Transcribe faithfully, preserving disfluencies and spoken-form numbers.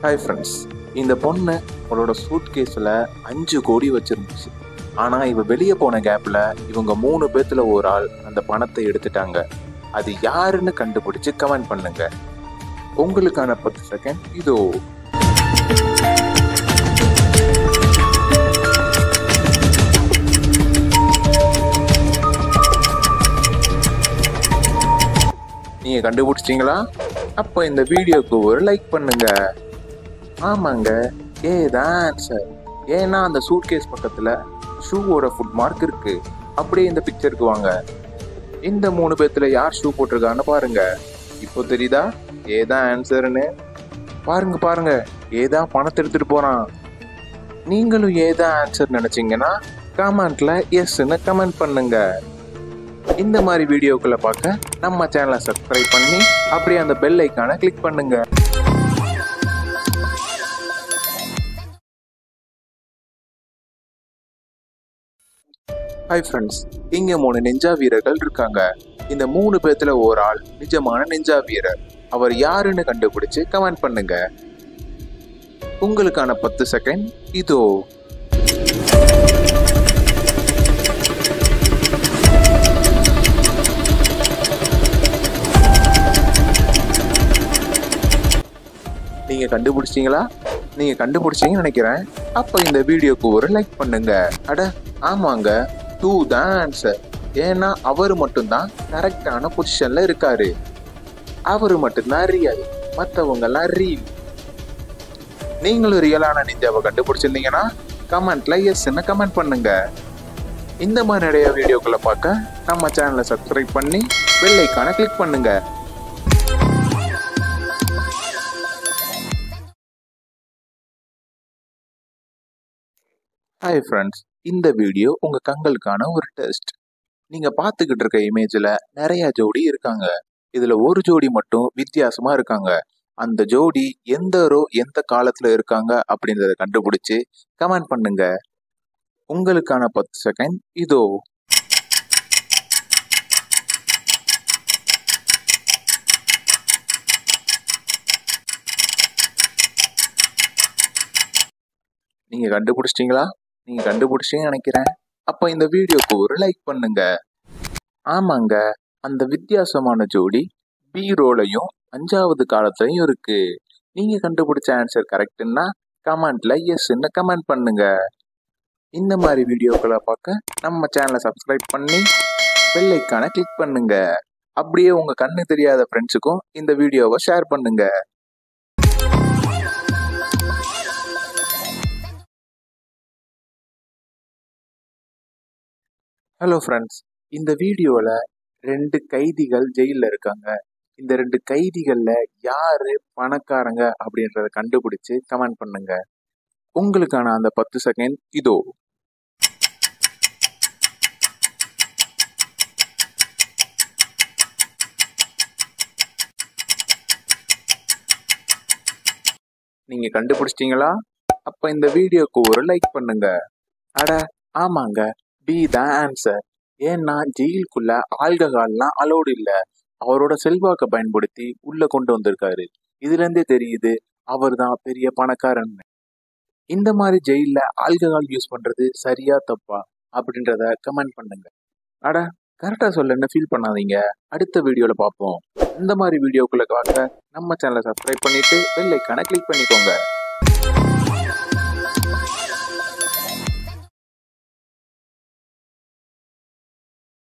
Hi friends, இந்த பொண்ணு அவளோட சூட் கேஸில் அஞ்சு கோடி வச்சிருந்துச்சு. ஆனால் இவ வெளியே போன கேப்பில் இவங்க மூணு பேர்த்துல ஒரு ஆள் அந்த பணத்தை எடுத்துட்டாங்க. அது யாருன்னு கண்டுபிடிச்சு கமெண்ட் பண்ணுங்க. உங்களுக்கான பத்து செகண்ட் இதோ. நீங்க கண்டுபிடிச்சிட்டீங்களா? அப்போ இந்த வீடியோக்கு ஒரு லைக் பண்ணுங்க. ஆமாங்க, ஏதான் ஆன்சர். ஏன்னா அந்த சூட் கேஸ் பக்கத்துல ஷூவோட ஃபுட் மார்க் இருக்கு. அப்படியே இந்த பிக்சருக்கு வாங்க. இந்த மூணு பேர்த்துல யார் ஷூ போட்டிருக்கான்னு பாருங்க. இப்போ தெரியுதா ஏதான் ஆன்சர்னு? பாருங்க பாருங்க, ஏதான் பணத்தை எடுத்துட்டு போறான். நீங்களும் ஏதான் ஆன்சர் நினைச்சீங்கன்னா கமெண்ட்ல எஸ்ன்னு கமெண்ட் பண்ணுங்க. இந்த மாதிரி வீடியோக்களை பார்க்க நம்ம சேனலை சப்ஸ்கிரைப் பண்ணி அப்படியே அந்த பெல் ஐக்கானை கிளிக் பண்ணுங்க. ஹாய் ஃப்ரெண்ட்ஸ், இங்க மூணு நிஞ்சா வீரர்கள் இருக்காங்க. இந்த மூணு பேர்த்துல ஒரு ஆள் நிஜமான நிஞ்சா வீரர். அவர் யாருன்னு கண்டுபிடிச்சு கமெண்ட் பண்ணுங்க. உங்களுக்கான பத்து செகண்ட் இதோ. நீங்க கண்டுபிடிச்சிட்டீங்களா? நீங்க கண்டுபிடிச்சீங்கன்னு நினைக்கிறேன். அப்ப இந்த வீடியோக்கு ஒரு லைக் பண்ணுங்க. அட ஆமாங்க, டூ தான் ஆன்சர். ஏன்னா அவரு மட்டும்தான் கரெக்டான பொசிஷன்ல இருக்காரு. அவரு மட்டும்தான் ரியல், மற்றவங்க எல்லாம் ரீல். நீங்களும் ரியலான நிஞ்சாவை கண்டுபிடிச்சிருந்தீங்கன்னா கமெண்ட்ல எஸ்ன்னு கமெண்ட் பண்ணுங்க. இந்த மாதிரி நிறைய வீடியோக்களை பார்க்க நம்ம சேனலை சப்ஸ்கிரைப் பண்ணி பெல் ஐக்கானை கிளிக் பண்ணுங்க. ஹாய் ஃப்ரெண்ட்ஸ், இந்த வீடியோ உங்க கண்களுக்கான ஒரு டெஸ்ட். நீங்க பார்த்துக்கிட்டு இருக்க இமேஜ்ல நிறைய ஜோடி இருக்காங்க. இதுல ஒரு ஜோடி மட்டும் வித்தியாசமா இருக்காங்க. அந்த ஜோடி எந்த ரோ எந்த காலத்துல இருக்காங்க அப்படின்றத கண்டுபிடிச்சு கமெண்ட் பண்ணுங்க. உங்களுக்கான பத்து செகண்ட் இதோ. நீங்க கண்டுபிடிச்சிட்டீங்களா? நீங்க கண்டுபிடிச்சீங்கன்னு நினைக்கிறேன். அப்ப இந்த வீடியோக்கு ஒரு லைக் பண்ணுங்க. ஆமாங்க, அந்த வித்தியாசமான ஜோடி பி ரோலையும் அஞ்சாவது காலத்திலையும் இருக்கு. நீங்க கண்டுபிடிச்ச ஆன்சர் கரெக்ட்னா கமெண்ட்ல எஸ்ன்னு கமெண்ட் பண்ணுங்க. இந்த மாதிரி வீடியோக்களை பார்க்க நம்ம சேனலை சப்ஸ்கிரைப் பண்ணி பெல் ஐக்கானை கிளிக் பண்ணுங்க. அப்படியே உங்க கண்ணு தெரியாத ஃப்ரெண்ட்ஸுக்கும் இந்த வீடியோவை ஷேர் பண்ணுங்க. ஹலோ ஃப்ரெண்ட்ஸ், இந்த வீடியோவில் ரெண்டு கைதிகள் ஜெயிலில் இருக்காங்க. இந்த ரெண்டு கைதிகளில் யாரு பணக்காரங்க அப்படின்றத கண்டுபிடிச்சு கமெண்ட் பண்ணுங்க. உங்களுக்கான அந்த பத்து செகண்ட் இதோ. நீங்க கண்டுபிடிச்சிட்டீங்களா? அப்ப இந்த வீடியோக்கு ஒரு லைக் பண்ணுங்க. அட ஆமாங்க, பி தான் ஆன்சர். ஏன்னா ஜெயிலுக்குள்ள ஆல்கஹால்லாம் அலோடு இல்ல. அவரோட செல்வாக்கை பயன்படுத்தி உள்ள கொண்டு வந்திருக்காரு. இதுல இருந்தே தெரியுது அவர் தான் பெரிய பணக்காரன். இந்த மாதிரி ஜெயில ஆல்கஹால் யூஸ் பண்றது சரியா தப்பா அப்படின்றத கமெண்ட் பண்ணுங்க. அட கரெக்டா சொல்லன்னு ஃபீல் பண்ணாதீங்க. அடுத்த வீடியோல பார்ப்போம். இந்த மாதிரி வீடியோக்குள்ள பார்க்க நம்ம சேனலை சப்ஸ்கிரைப் பண்ணிட்டு பெல் ஐக்கானை கிளிக் பண்ணிக்கோங்க.